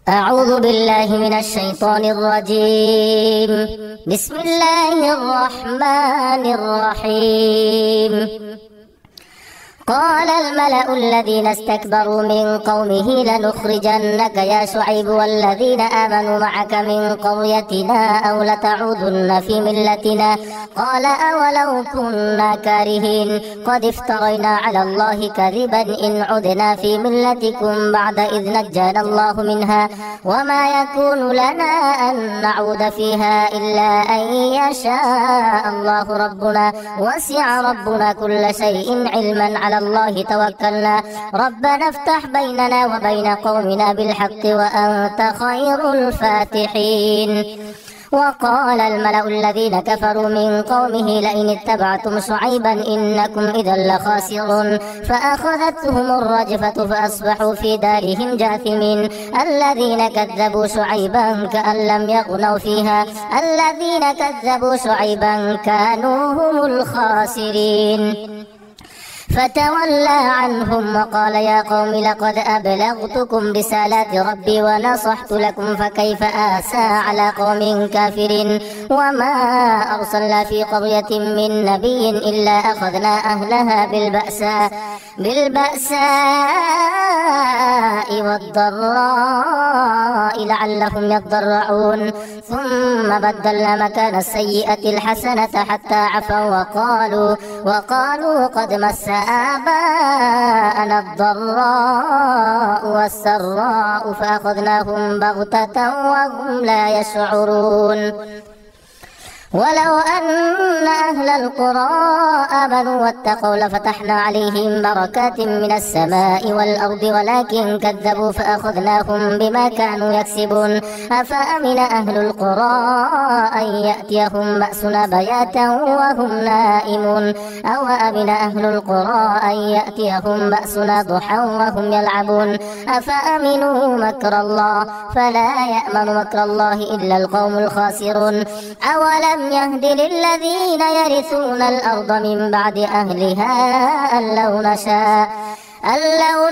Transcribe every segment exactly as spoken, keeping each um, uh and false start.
أعوذ بالله من الشيطان الرجيم. بسم الله الرحمن الرحيم. قال الملأ الذين استكبروا من قومه لنخرجنك يا شعيب والذين آمنوا معك من قريتنا أو لتعودن في ملتنا. قال أولو كنا كارهين قد افترينا على الله كذبا إن عدنا في ملتكم بعد إذ نجانا الله منها وما يكون لنا أن نعود فيها إلا أن يشاء الله ربنا وسع ربنا كل شيء علما على الله توكلنا ربنا افتح بيننا وبين قومنا بالحق وأنت خير الفاتحين. وقال الملأ الذين كفروا من قومه لئن اتبعتم شعيبا إنكم إذا لخاسرون فأخذتهم الرجفة فأصبحوا في دارهم جاثمين. الذين كذبوا شعيبا كأن لم يغنوا فيها الذين كذبوا شعيبا كانوا هم الخاسرين. فتولى عنهم وقال يا قوم لقد أبلغتكم رسالات ربي ونصحت لكم فكيف آسى على قوم كافرين. وما أرسلنا في قرية من نبي إلا أخذنا أهلها بالبأساء بالبأساء والضراء لعلهم يضرعون ثم بدلنا مكان السيئة الحسنة حتى عفوا وقالوا وقالوا قد مس آباءنا الضراء والسراء فأخذناهم بغتة وهم لا يشعرون. ولو أن أهل القرى آمنوا واتقوا لفتحنا عليهم بركات من السماء والأرض ولكن كذبوا فأخذناهم بما كانوا يكسبون. أفأمن أهل القرى أن يأتيهم بأسنا بياتا وهم نائمون أو أمن أهل القرى أن يأتيهم بأسنا ضحى وهم يلعبون. أفأمنوا مكر الله فلا يأمن مكر الله إلا القوم الخاسرون. أولم يهد للذين يرثون الأرض من بعد أهلها أن لو نشاء أن لو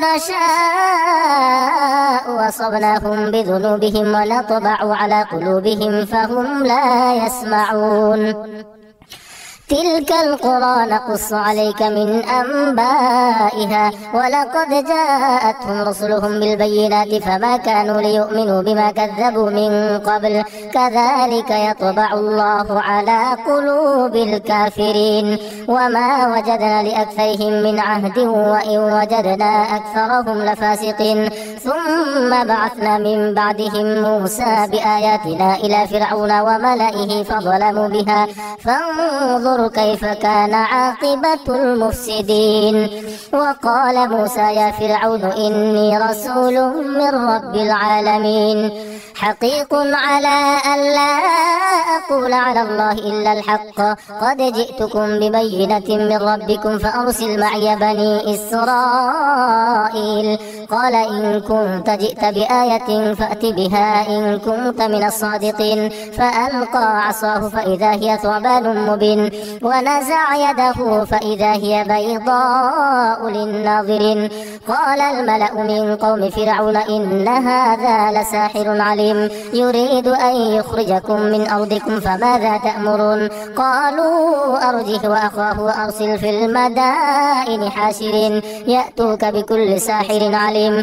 نشاء وصبناهم بذنوبهم ونطبع على قلوبهم فهم لا يسمعون. تلك القرى نقص عليك من أنبائها ولقد جاءتهم رسلهم بالبينات فما كانوا ليؤمنوا بما كذبوا من قبل كذلك يطبع الله على قلوب الكافرين. وما وجدنا لأكثرهم من عهد وإن وجدنا أكثرهم لفاسقين. ثم بعثنا من بعدهم موسى بآياتنا إلى فرعون وملئه فظلموا بها فانظر كيف كان عاقبة المفسدين. وقال موسى يا فرعون إني رسول من رب العالمين حقيق على أن لا أقول على الله إلا الحق قد جئتكم ببينة من ربكم فأرسل معي بني إسرائيل. قال إن كنت جئت بآية فأت بها إن كنت من الصادقين. فألقى عصاه فإذا هي ثعبان مبين ونزع يده فإذا هي بيضاء للناظرين. قال الملأ من قوم فرعون إن هذا لساحر عليم يريد أن يخرجكم من أرضكم فماذا تأمرون. قالوا أرجه وأخاه وأرسل في المدائن حاشرين يأتوك بكل ساحر عليم.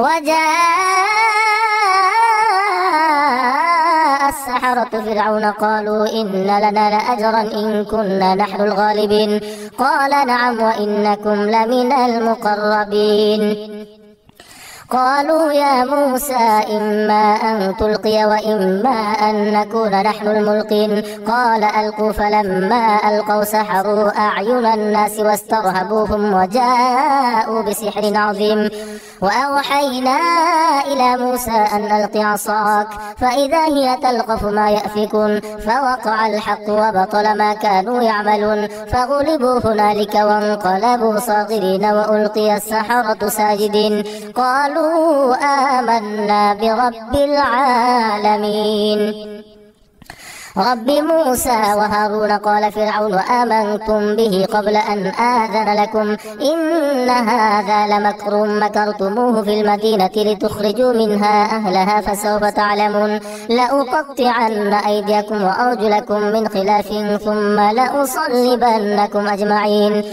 وجاء السحرة فرعون قالوا إن لنا لأجرا إن كنا نحن الغالبين. قال نعم وإنكم لمن المقربين. قالوا يا موسى إما أن تلقي وإما أن نكون نحن الملقين. قال ألقوا فلما ألقوا سحروا أعين الناس واسترهبوهم وجاءوا بسحر عظيم. وأوحينا إلى موسى أن ألق عصاك فإذا هي تلقف ما يأفكون فوقع الحق وبطل ما كانوا يعملون. فغلبوا هنالك وانقلبوا صاغرين وألقي السحرة ساجدين. قالوا آمنا برب العالمين. رب موسى وهارون. قال فرعون آمنتم به قبل أن آذن لكم إن هذا لمكر مكرتموه في المدينة لتخرجوا منها أهلها فسوف تعلمون. لأقطعن أيديكم وأرجلكم من خلاف ثم لأصلبنكم أجمعين.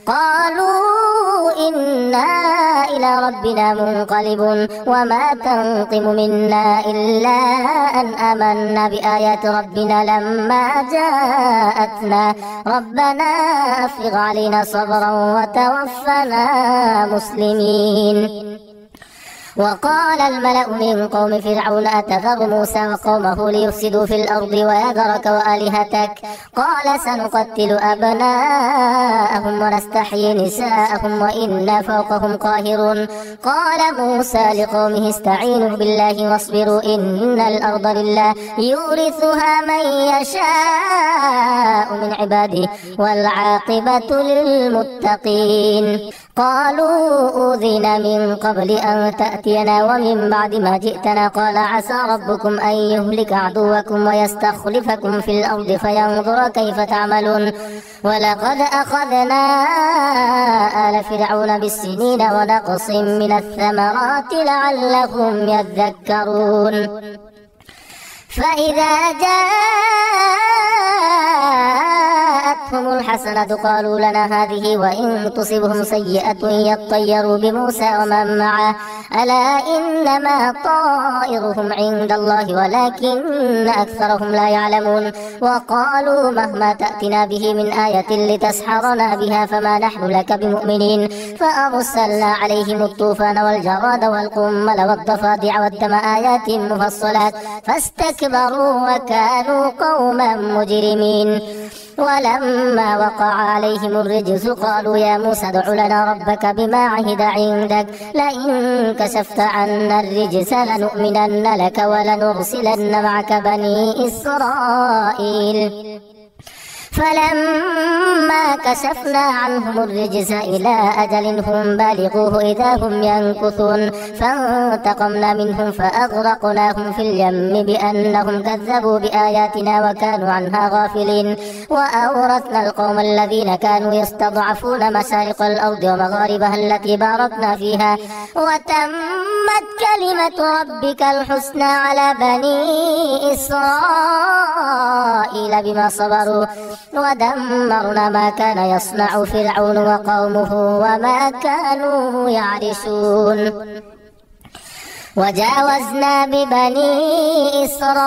قالوا إنا إلى ربنا منقلبون وما تنقم منا إلا أن آمنا بآيات ربنا لما جاءتنا ربنا أفرغ علينا صبرا وتوفنا مسلمين. وقال الملأ من قوم فرعون أتذر موسى وقومه ليفسدوا في الأرض ويذرك وآلهتك قال سنقتل أبناءهم ونستحيي نساءهم وإنا فوقهم قاهرون. قال موسى لقومه استعينوا بالله واصبروا إن الأرض لله يورثها من يشاء من عباده والعاقبة للمتقين. قالوا أوذينا من قبل أن تأتينا ومن بعد ما جئتنا قال عسى ربكم أن يهلك عدوكم ويستخلفكم في الأرض فينظر كيف تعملون. ولقد أخذنا آل فرعون بالسنين ونقص من الثمرات لعلهم يذكرون. فإذا جاءتهم الحسنة قالوا لنا هذه وإن تصبهم سيئة يطيروا بموسى ومن معه ألا إنما طائرهم عند الله ولكن أكثرهم لا يعلمون. وقالوا مهما تأتنا به من آية لتسحرنا بها فما نحن لك بمؤمنين. فأرسلنا عليهم الطوفان والجراد والقمل والضفادع والدم آيات مفصلات فاستكبروا وكانوا قوما مجرمين. ولما وقع عليهم الرجس قالوا يا موسى ادع لنا ربك بما عهد عندك لئن كشفت عنا الرجس لنؤمنن لك ولنرسلن معك بني إسرائيل. فلما كشفنا عنهم الرجس إلى أجل هم بالغوه إذا هم ينكثون فانتقمنا منهم فأغرقناهم في اليم بأنهم كذبوا بآياتنا وكانوا عنها غافلين. وأورثنا القوم الذين كانوا يستضعفون مشارق الأرض ومغاربها التي باركنا فيها وتمت كلمة ربك الحسنى على بني إسرائيل بما صبروا ودمرنا ما كان يصنع فرعون وقومه وما كانوا يعرشون. وجاوزنا ببني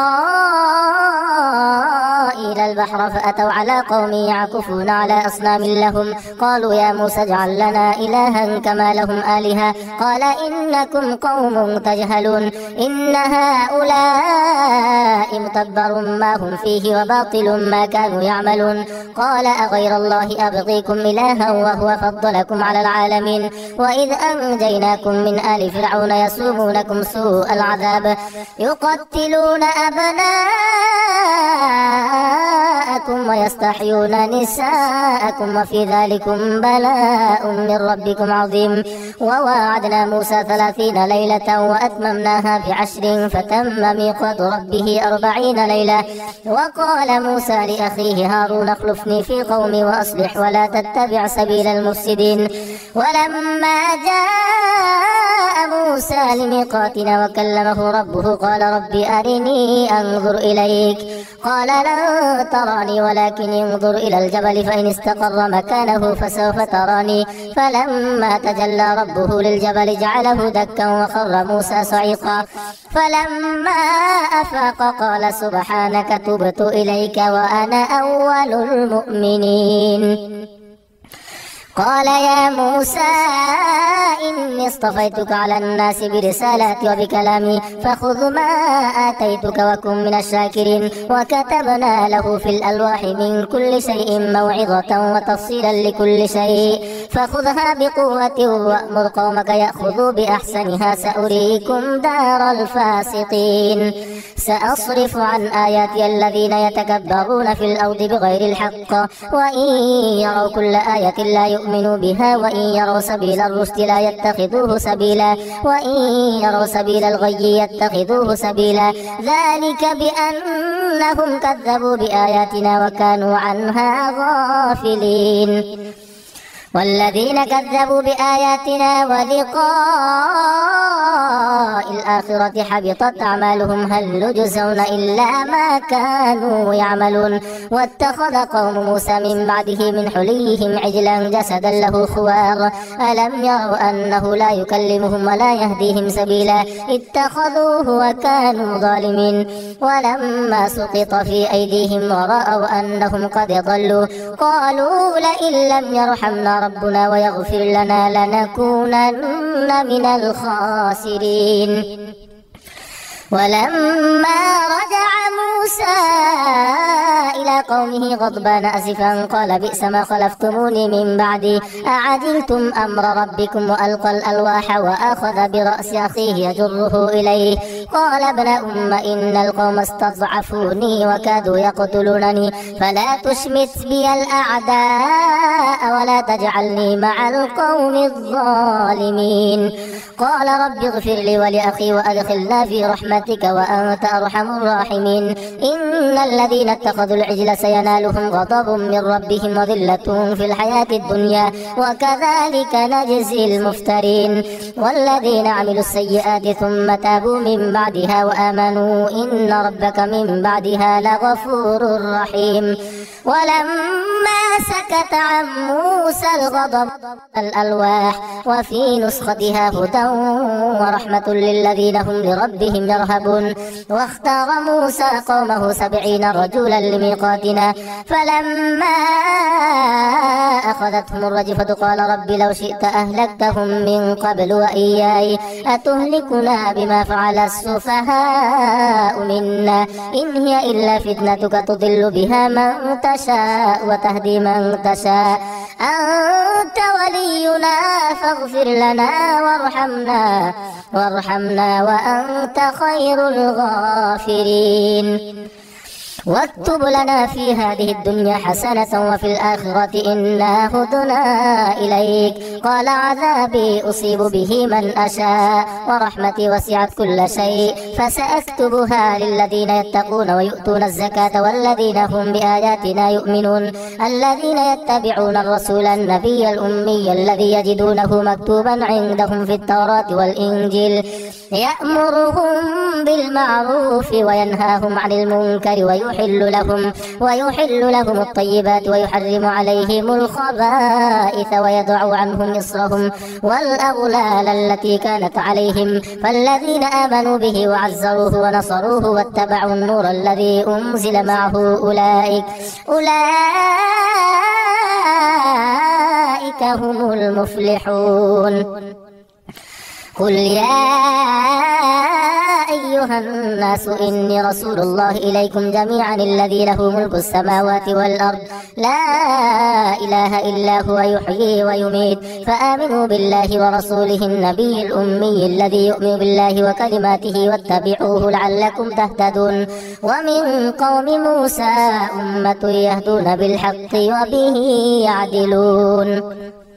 إسرائيل البحر فأتوا على قوم يعكفون على أصنام لهم قالوا يا موسى اجعل لنا إلها كما لهم آلهة قال إنكم قوم تجهلون إن هؤلاء متبر ما هم فيه وباطل ما كانوا يعملون. قال أغير الله أبغيكم إلها وهو فضلكم على العالمين. وإذ أنجيناكم من آل فرعون يسومونكم سوء العذاب يقتلون أبناءكم ويستحيون نساءكم وفي ذلكم بلاء من ربكم عظيم. وواعدنا موسى ثلاثين ليلة وأتممناها بعشر فتم ميقات ربه أربعين ليلة. وقال موسى لأخيه هارون اخلفني في قومي وأصلح ولا تتبع سبيل المفسدين. ولما جاء موسى لميقاتنا وكلمه ربه قال رب أرني أنظر إليك قال لن تراني ولكن انظر إلى الجبل فإن استقر مكانه فسوف تراني. فلما تجلى ربه للجبل جعله دكا وخر موسى صعيقا. فلما أفاق قال سبحانك تبت إليك وأنا أول المؤمنين. قال يا موسى إني اصطفيتك على الناس برسالاتي وبكلامي فخذ ما آتيتك وكن من الشاكرين. وكتبنا له في الألواح من كل شيء موعظة وتفصيلا لكل شيء فخذها بقوة وأمر قومك يأخذوا بأحسنها سأريكم دار الفاسقين. سأصرف عن آياتي الذين يتكبرون في الأرض بغير الحق وإن يروا كل آية لا يؤمنوا بها وإن يروا سبيل الرشد لا يتخذوه سبيلا وإن يروا سبيل الغي يتخذوه سبيلا. ذلك بأن أنهم كذبوا بآياتنا وكانوا عنها غافلين. والذين كذبوا بآياتنا ولقاء الآخرة حبطت أعمالهم هل يجزون إلا ما كانوا يعملون. واتخذ قوم موسى من بعده من حليهم عجلا جسدا له خوار ألم يروا أنه لا يكلمهم ولا يهديهم سبيلا اتخذوه وكانوا ظالمين. ولما سقط في أيديهم ورأوا أنهم قد ضلوا قالوا لئن لم يرحمنا ربنا ويغفر لنا لنكونن من الخاسرين. ولما رجع موسى إلى قومه غضبان أسفا قال بئس ما خلفتموني من بعدي أعجلتم أمر ربكم وألقى الألواح وأخذ برأس أخيه يجره إليه قال ابن أم إن القوم استضعفوني وكادوا يقتلونني فلا تشمت بي الأعداء ولا تجعلني مع القوم الظالمين. قال رب اغفر لي ولأخي وأدخلنا في رحمتك وأنت أرحم الراحمين. إن الذين اتخذوا العجل سينالهم غضب من ربهم وذلة في الحياة الدنيا وكذلك نجزي المفترين. والذين عملوا السيئات ثم تابوا من بعدها وآمنوا إن ربك من بعدها لغفور رحيم. ولما سكت عن موسى الغضب الألواح وفي نسختها هدى ورحمة للذين هم لربهم يرهبون. واختار موسى قومه سبعين رجلا لميقاتنا فلما أخذتهم الرجفة قال رب لو شئت أهلكتهم من قبل وإياي أتهلكنا بما فعل السفهاء منا إن هي إلا فتنتك تضل بها من تشاء وتهدي من تشاء أنت ولينا فاغفر لنا وارحمنا وارحمنا وأنت خير الغافرين. واكتب لنا في هذه الدنيا حسنة وفي الآخرة إنا هدنا إليك. قال عذابي أصيب به من أشاء ورحمتي وسعت كل شيء فسأكتبها للذين يتقون ويؤتون الزكاة والذين هم بآياتنا يؤمنون. الذين يتبعون الرسول النبي الأمي الذي يجدونه مكتوبا عندهم في التوراة والإنجيل يأمرهم بالمعروف وينهاهم عن المنكر ويحل لهم ويحل لهم الطيبات ويحرم عليهم الخبائث ويضع عنهم إصرهم والأغلال التي كانت عليهم. فالذين آمنوا به وعزروه ونصروه واتبعوا النور الذي أنزل معه أولئك أولئك هم المفلحون. قل يا أيها الناس إني رسول الله إليكم جميعا الذي له ملك السماوات والأرض لا إله إلا هو يحيي ويميت فآمنوا بالله ورسوله النبي الأمي الذي يؤمن بالله وكلماته واتبعوه لعلكم تهتدون. ومن قوم موسى أمة يهدون بالحق وبه يعدلون.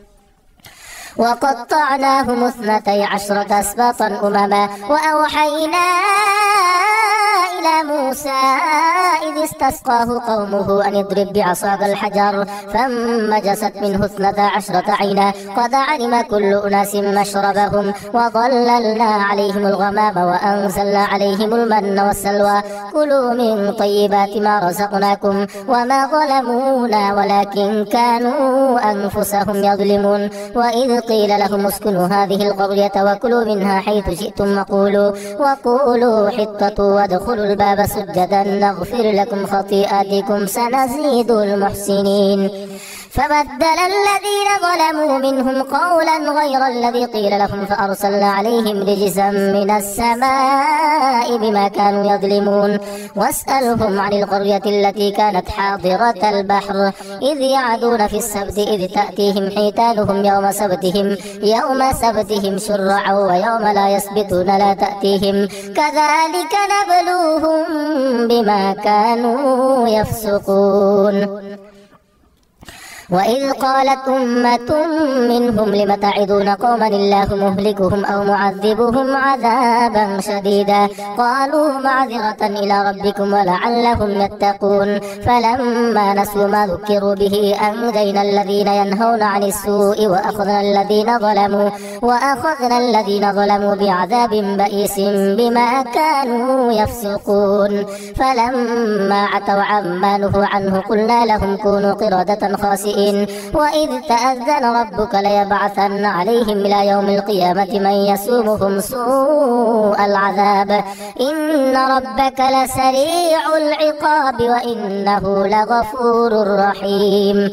وقطعناهم اثنتي عشرة أسباطا أمما وأوحينا إلى موسى إذ استسقاه قومه أن اضرب بعصاك الحجر فانبجست منه اثنتا عشرة عينا قد علم كل أناس مشربهم وظللنا عليهم الغمام وأنزلنا عليهم المن والسلوى كلوا من طيبات ما رزقناكم وما ظلمونا ولكن كانوا أنفسهم يظلمون. وإذ قيل لهم اسكنوا هذه القرية وكلوا منها حيث شئتم وقولوا وقولوا حطة وادخلوا الباب سجدا نغفر لكم خطيئاتكم سنزيد المحسنين. فبدل الذين ظلموا منهم قولا غير الذي قيل لهم فأرسلنا عليهم رجزا من السماء بما كانوا يظلمون. واسألهم عن القرية التي كانت حاضرة البحر إذ يعدون في السبت إذ تأتيهم حيتانهم يوم سبتهم يوم سبتهم شرعا ويوم لا يسبتون لا تأتيهم كذلك نبلوهم بما كانوا يفسقون. وإذ قالت أمة منهم لم تعظون قوما الله مهلكهم أو معذبهم عذابا شديدا قالوا معذرة إلى ربكم ولعلهم يتقون فلما نسوا ما ذكروا به أنجينا الذين ينهون عن السوء وأخذنا الذين ظلموا وأخذنا الذين ظلموا بعذاب بئيس بما كانوا يفسقون فلما عتوا عما نهوا عنه قلنا لهم كونوا قردة خاسئين وإذ تأذن ربك ليبعثن عليهم إلى يوم القيامة من يسومهم سوء العذاب إن ربك لسريع العقاب وإنه لغفور رحيم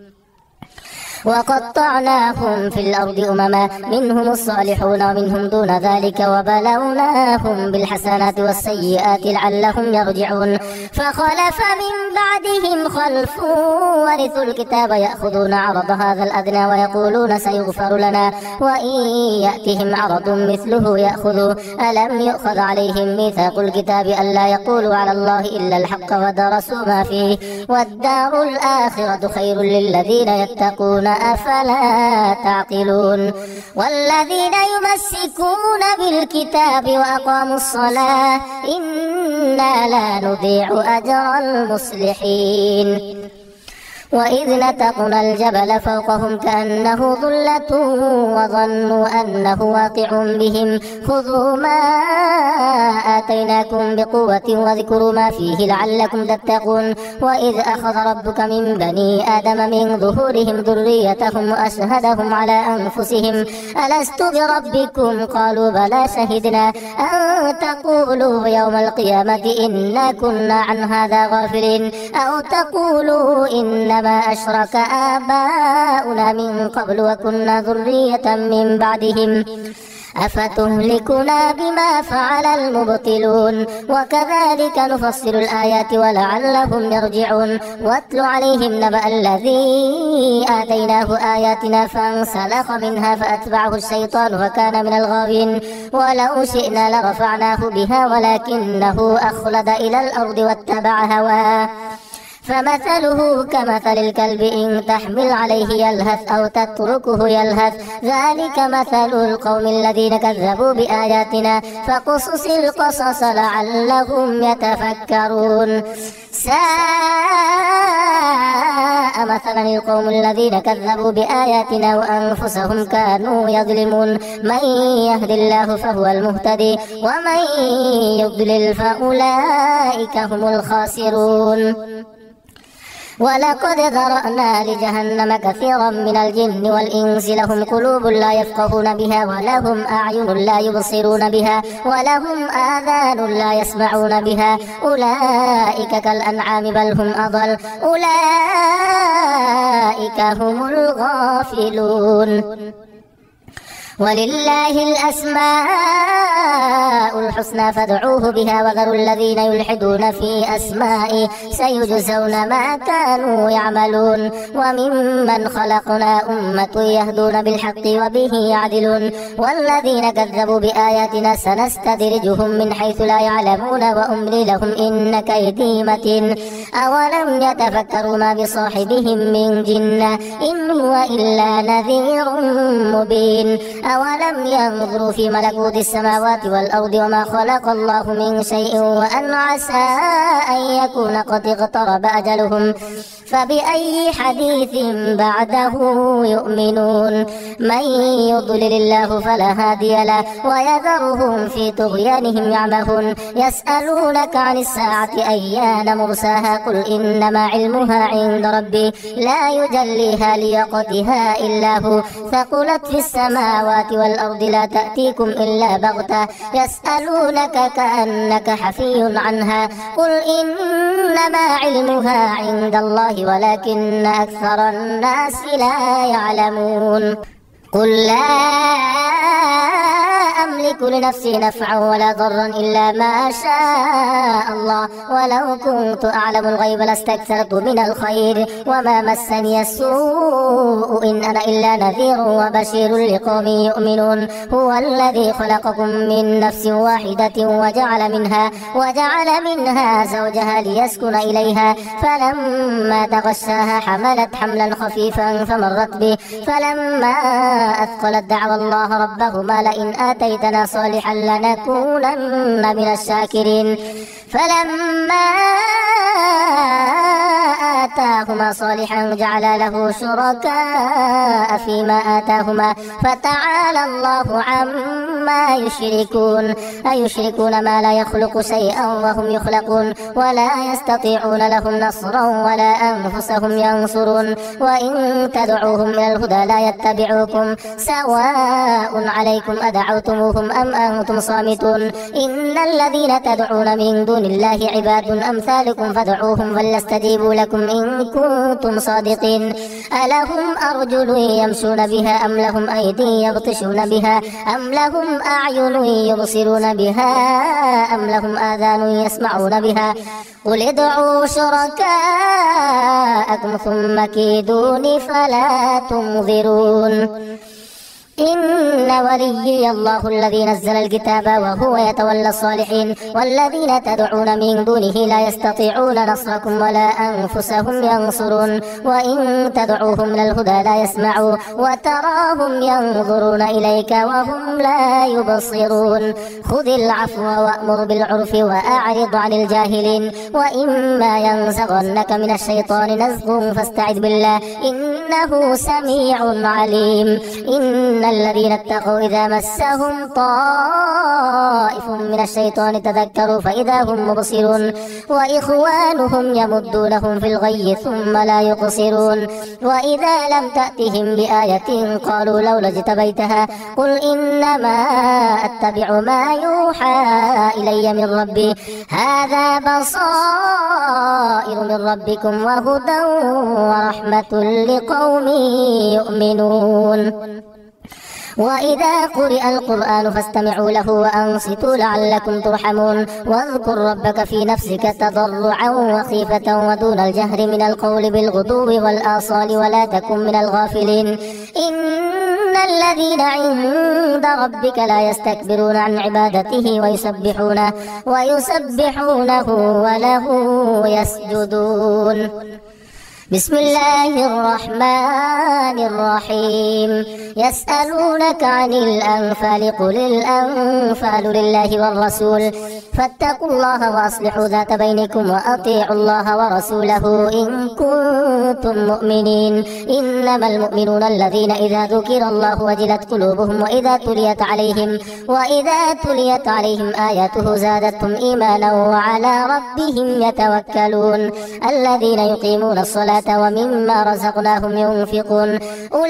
وقطعناهم في الأرض أمما منهم الصالحون ومنهم دون ذلك وبلوناهم بالحسنات والسيئات لعلهم يرجعون فخلف من بعدهم خلف ورثوا الكتاب يأخذون عرض هذا الأدنى ويقولون سيغفر لنا وإن يأتهم عرض مثله يأخذوا ألم يؤخذ عليهم ميثاق الكتاب ألا يقولوا على الله إلا الحق ودرسوا ما فيه والدار الآخرة خير للذين يتقون أفلا تعقلون والذين يمسكون بالكتاب وأقاموا الصلاة إنا لا نضيع أجر المصلحين وإذ نتقنا الجبل فوقهم كأنه ظلة وظنوا أنه واقع بهم خذوا ما آتيناكم بقوة واذكروا ما فيه لعلكم تتقون وإذ أخذ ربك من بني آدم من ظهورهم ذريتهم وأشهدهم على أنفسهم ألست بربكم قالوا بلى شهدنا أن تقولوا يوم القيامة إنا كنا عن هذا غافلين أو تقولوا إن ما أشرك آباؤنا من قبل وكنا ذرية من بعدهم أفتهلكنا بما فعل المبطلون وكذلك نفصل الآيات ولعلهم يرجعون واتل عليهم نبأ الذي آتيناه آياتنا فانسلخ منها فأتبعه الشيطان فكان من الغاوين ولو شئنا لرفعناه بها ولكنه أخلد إلى الأرض واتبع هواه فمثله كمثل الكلب إن تحمل عليه يلهث أو تتركه يلهث ذلك مثل القوم الذين كذبوا بآياتنا فقصص القصص لعلهم يتفكرون ساء مثلا القوم الذين كذبوا بآياتنا وأنفسهم كانوا يظلمون من يهد الله فهو المهتدي ومن يضلل فأولئك هم الخاسرون ولقد ذرأنا لجهنم كثيرا من الجن والإنس لهم قلوب لا يفقهون بها ولهم أعين لا يبصرون بها ولهم آذان لا يسمعون بها أولئك كالأنعام بل هم أضل أولئك هم الغافلون ولله الأسماء الحسنى فادعوه بها وذروا الذين يلحدون في أسمائه سيجزون ما كانوا يعملون وممن خلقنا أمة يهدون بالحق وبه يعدلون والذين كذبوا بآياتنا سنستدرجهم من حيث لا يعلمون وأملي لهم إن كيدي متين أولم يتفكروا ما بصاحبهم من جنة إن هو إلا نذير مبين أولم ينظروا في ملكوت السماوات والأرض وما خلق الله من شيء وأن عسى أن يكون قد اقترب أجلهم فبأي حديث بعده يؤمنون من يضلل الله فلا هادي له ويذرهم في طغيانهم يعمهون يسألونك عن الساعة أيان مرساها قل إنما علمها عند ربي لا يجليها لوقتها إلا هو ثقلت في السماوات والأرض لا تأتيكم إلا بغتة يسألونك كأنك حفي عنها قل إنما علمها عند الله ولكن أكثر الناس لا يعلمون قل لا أملك لنفسي نفعا ولا ضرا إلا ما شاء الله ولو كنت أعلم الغيب لاستكثرت من الخير وما مسني السوء إن أنا إلا نذير وبشير لقوم يؤمنون هو الذي خلقكم من نفس واحدة وجعل منها وجعل منها زوجها ليسكن إليها فلما تغشاها حملت حملا خفيفا فمرت به فلما أثقلت دعوى الله ربهما لئن آتيتنا صالحا لنكونن من الشاكرين فلما آتاهما صالحا جعل له شركاء فيما آتاهما فتعالى الله عما يشركون أيشركون ما لا يخلق شيئا وهم يخلقون ولا يستطيعون لهم نصرا ولا أنفسهم ينصرون وإن تدعوهم إلى الهدى لا يتبعوكم سواء عليكم أدعوتموهم أم أنتم صامتون إن الذين تدعون من دون الله عباد أمثالكم فادعوهم فليستجيبوا لكم إن كنتم صادقين ألهم أرجل يمشون بها أم لهم أيدي يبطشون بها أم لهم أعين يبصرون بها أم لهم آذان يسمعون بها قل ادعوا شركاءكم ثم كيدون فلا تنظرون إن وليي الله الذي نزل الكتاب وهو يتولى الصالحين والذين تدعون من دونه لا يستطيعون نصركم ولا أنفسهم ينصرون وإن تدعوهم إلى الهدى لا يسمعوا وتراهم ينظرون إليك وهم لا يبصرون خذ العفو وأمر بالعرف وأعرض عن الجاهلين وإما ينزغنك من الشيطان نزغ فاستعذ بالله إنه سميع عليم إن الذين اتقوا إذا مسهم طائف من الشيطان تذكروا فإذا هم مبصرون وإخوانهم يمدونهم في الغي ثم لا يقصرون وإذا لم تأتهم بآية قالوا لولا اجتبيتها قل إنما أتبع ما يوحى إلي من ربي هذا بصائر من ربكم وهدى ورحمة لقوم يؤمنون وإذا قرئ القرآن فاستمعوا له وأنصتوا لعلكم ترحمون واذكر ربك في نفسك تضرعا وخيفة ودون الجهر من القول بالغدو والآصال ولا تكن من الغافلين إن الذين عند ربك لا يستكبرون عن عبادته ويسبحونه ويسبحونه وله يسجدون بسم الله الرحمن الرحيم يسألونك عن الأنفال قل الأنفال لله والرسول فاتقوا الله وأصلحوا ذات بينكم وأطيعوا الله ورسوله إن كنتم مؤمنين إنما المؤمنون الذين إذا ذكر الله وجلت قلوبهم وإذا تليت عليهم وإذا تليت عليهم آياته زادتهم إيمانا وعلى ربهم يتوكلون الذين يقيمون الصلاة ومما رزقناهم ينفقون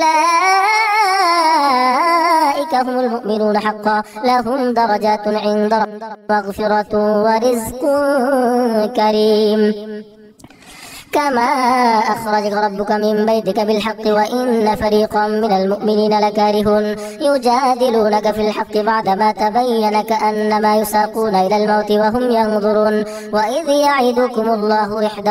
أولئك هم المؤمنون حقا لهم درجات عند ربهم مغفرة ورزق كريم كما أخرجك ربك من بيتك بالحق وإن فريقا من المؤمنين لكارهون يجادلونك في الحق بعدما تبين كأنما يساقون إلى الموت وهم ينظرون وإذ يعدكم الله إحدى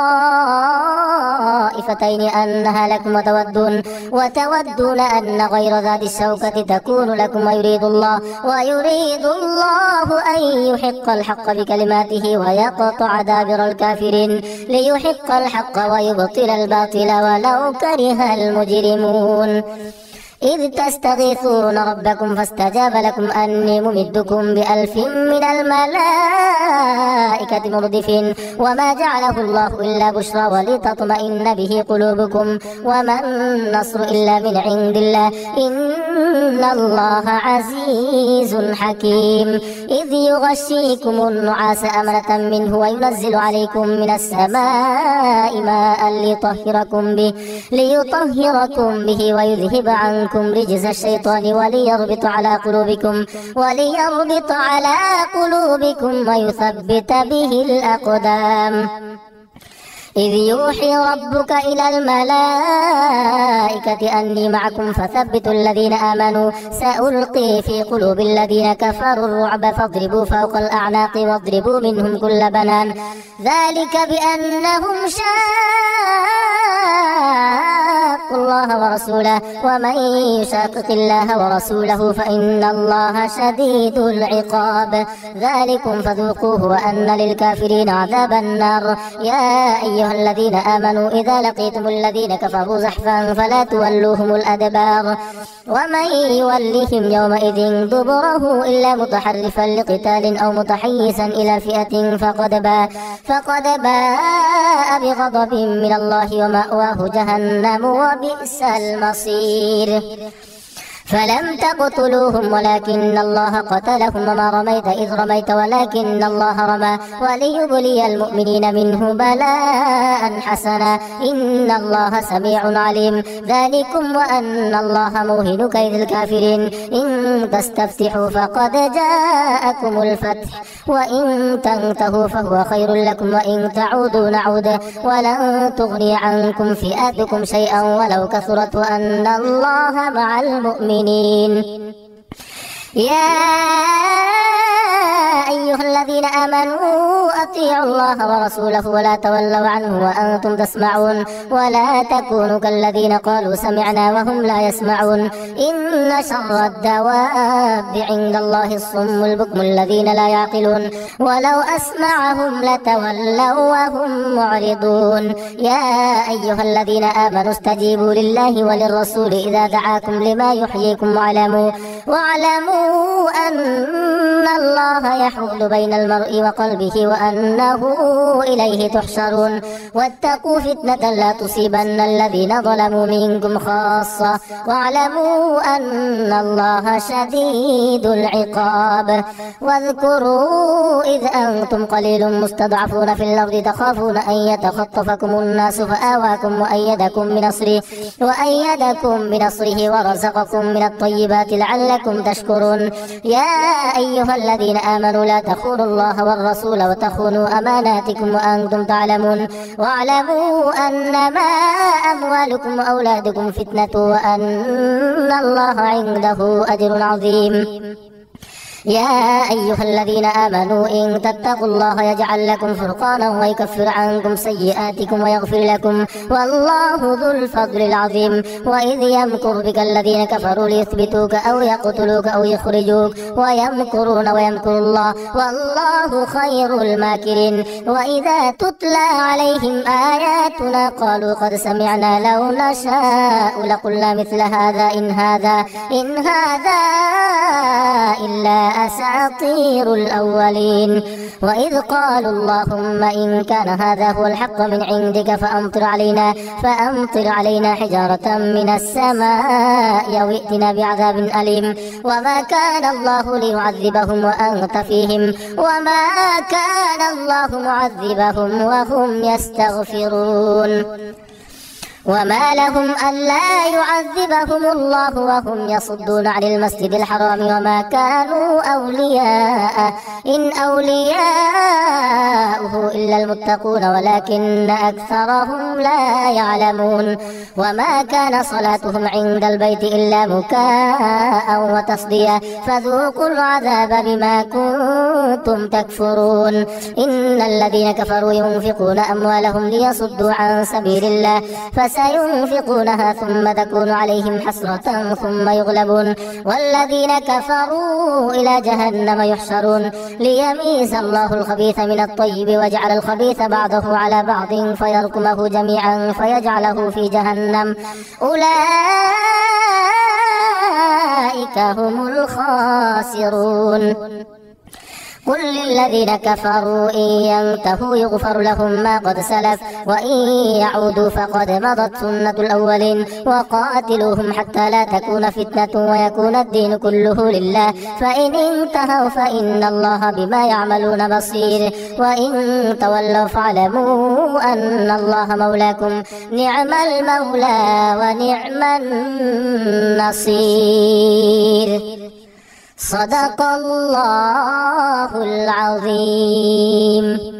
الطائفتين أنها لكم وتودون وتودون أن غير ذات الشوكة تكون لكم ويريد الله ويريد الله أن يحق الحق بكلماته ويقطع دابر الكافرين ليحق الحق ويبطل الباطل ولو كره المجرمون إذ تستغيثون ربكم فاستجاب لكم أني ممدكم بألف من الملائكة مردفين وما جعله الله إلا بشرى ولتطمئن به قلوبكم وما النصر إلا من عند الله إن الله عزيز حكيم إذ يغشيكم النعاس أمنة منه وينزل عليكم من السماء ماء ليطهركم به ليطهركم به ويذهب عنكم رجز الشيطان وليربط على قلوبكم وليربط على قلوبكم ويثبت به الأقدام إذ يوحي ربك إلى الملائكة أني معكم فثبتوا الذين آمنوا سألقي في قلوب الذين كفروا الرعب فاضربوا فوق الأعناق واضربوا منهم كل بنان ذلك بأنهم شاقوا الله ورسوله ومن يشاقق الله ورسوله فإن الله شديد العقاب ذلكم فذوقوه وأن للكافرين عذاب النار يا أيها الذين آمنوا إذا لقيتم الذين كفروا زحفا فلا تولوهم الأدبار ومن يولهم يومئذ دبره إلا متحرفا لقتال أو متحيزا إلى فئة فقد باء فقد باء بغضب من الله ومأواه جهنم وبئس المصير فلم تقتلوهم ولكن الله قتلهم وما رميت إذ رميت ولكن الله رمى وليبلي المؤمنين منه بلاء حسنا إن الله سميع عليم ذلكم وأن الله موهن كيد الكافرين إن تستفتحوا فقد جاءكم الفتح وإن تنتهوا فهو خير لكم وإن تعودوا نعود ولن تغني عنكم فئاتكم شيئا ولو كثرت وأن الله مع المؤمنين يا أيها الذين آمنوا أطيعوا الله ورسوله ولا تولوا عنه وأنتم تسمعون ولا تكونوا كالذين قالوا سمعنا وهم لا يسمعون إن شر الدواب عند الله الصم البكم الذين لا يعقلون ولو أسمعهم لتولوا وهم معرضون يا أيها الذين آمنوا استجيبوا لله وللرسول إذا دعاكم لما يحييكم واعلموا واعلموا أن الله يحول بين المرء وقلبه وأنه إليه تحشرون واتقوا فتنة لا تصيبن الذين ظلموا منكم خاصة واعلموا أن الله شديد العقاب واذكروا إذ أنتم قليل مستضعفون في الأرض تخافون أن يتخطفكم الناس فآواكم وأيدكم بنصره وأيدكم بنصره ورزقكم من الطيبات لعلكم تشكرون يا أيها الذين آمنوا لا تخونوا الله والرسول وتخونوا أماناتكم وأنتم تعلمون واعلموا أنما أموالكم وأولادكم فتنة وأن الله عنده أجر عظيم يا أيها الذين آمنوا إن تتقوا الله يجعل لكم فرقانا ويكفر عنكم سيئاتكم ويغفر لكم والله ذو الفضل العظيم وإذ يمكر بك الذين كفروا ليثبتوك أو يقتلوك أو يخرجوك ويمكرون ويمكر الله والله خير الماكرين وإذا تتلى عليهم آياتنا قالوا قد سمعنا لو نشاء لقلنا مثل هذا إن هذا إن هذا إلا أساطير الأولين وإذ قالوا اللهم إن كان هذا هو الحق من عندك فأمطر علينا فأمطر علينا حجارة من السماء أو ائتنا بعذاب أليم وما كان الله ليعذبهم وأنت فيهم وما كان الله معذبهم وهم يستغفرون وما لهم ألا يعذبهم الله وهم يصدون عن المسجد الحرام وما كانوا أولياء إن أولياؤه إلا المتقون ولكن أكثرهم لا يعلمون وما كان صلاتهم عند البيت إلا مكاء وتصدية فذوقوا العذاب بما كنتم تكفرون إن الذين كفروا ينفقون أموالهم ليصدوا عن سبيل الله سينفقونها ثم تكون عليهم حسرة ثم يغلبون والذين كفروا إلى جهنم يحشرون ليميز الله الخبيث من الطيب ويجعل الخبيث بعضه على بعض فيركمه جميعا فيجعله في جهنم أولئك هم الخاسرون قل للذين كفروا إن ينتهوا يغفر لهم ما قد سلف وإن يعودوا فقد مضت سنة الأولين وقاتلوهم حتى لا تكون فتنة ويكون الدين كله لله فإن انتهوا فإن الله بما يعملون بصير وإن تولوا فاعلموا أن الله مولاكم نعم المولى ونعم النصير صدق الله العظيم.